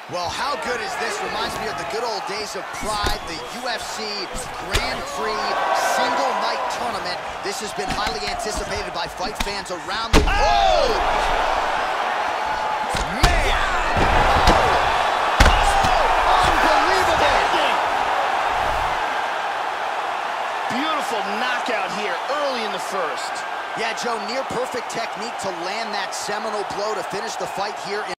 Well, how good is this? Reminds me of the good old days of Pride, the UFC Grand Prix single night tournament. This has been highly anticipated by fight fans around the world. Man! Unbelievable! Beautiful knockout here early in the first. Yeah, Joe, near perfect technique to land that seminal blow to finish the fight here in